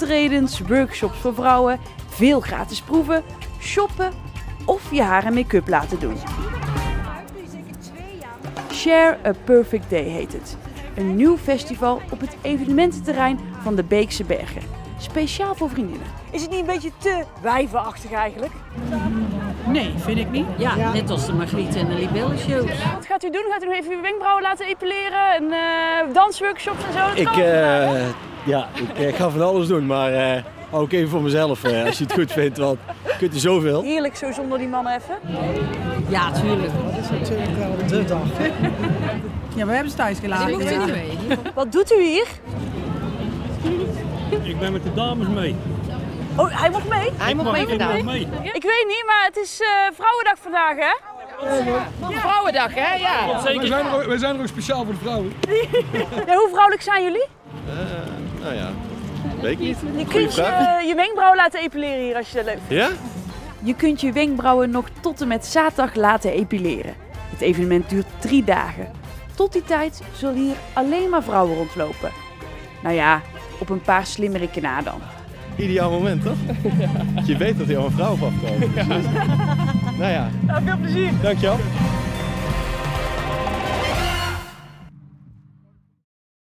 optredens, workshops voor vrouwen, veel gratis proeven, shoppen of je haar en make-up laten doen. Share a Perfect Day heet het. Een nieuw festival op het evenemententerrein van de Beekse Bergen. Speciaal voor vriendinnen. Is het niet een beetje te wijvenachtig eigenlijk? Nee, vind ik niet. Ja, net als de Margriet en de Libelle shows. Wat gaat u doen? Gaat u nog even uw wenkbrauwen laten epileren en dansworkshops en zo? Ik ga van alles doen, maar hou ik even voor mezelf als je het goed vindt, want je kunt er zoveel. Heerlijk zo zonder die mannen even. Ja, tuurlijk. Ja, we hebben ze thuis gelaten. Die mocht er niet mee. Wat doet u hier? Ik ben met de dames mee. Oh, hij mocht mee? Hij mocht mee vandaag. Ik weet niet, maar het is Vrouwendag vandaag, hè? Vrouwendag, hè? Ja. Wij zijn er ook speciaal voor de vrouwen. Ja, hoe vrouwelijk zijn jullie? Nou ja, weet ik niet. Je kunt je wenkbrauwen laten epileren hier als je dat leuk vindt. Ja? Je kunt je wenkbrauwen nog tot en met zaterdag laten epileren. Het evenement duurt 3 dagen. Tot die tijd zullen hier alleen maar vrouwen rondlopen. Nou ja, op een paar slimmerikken na dan. Ideaal moment, toch? Je weet dat hij al een vrouw afkomt. Nou ja. Nou, veel plezier. Dankjewel.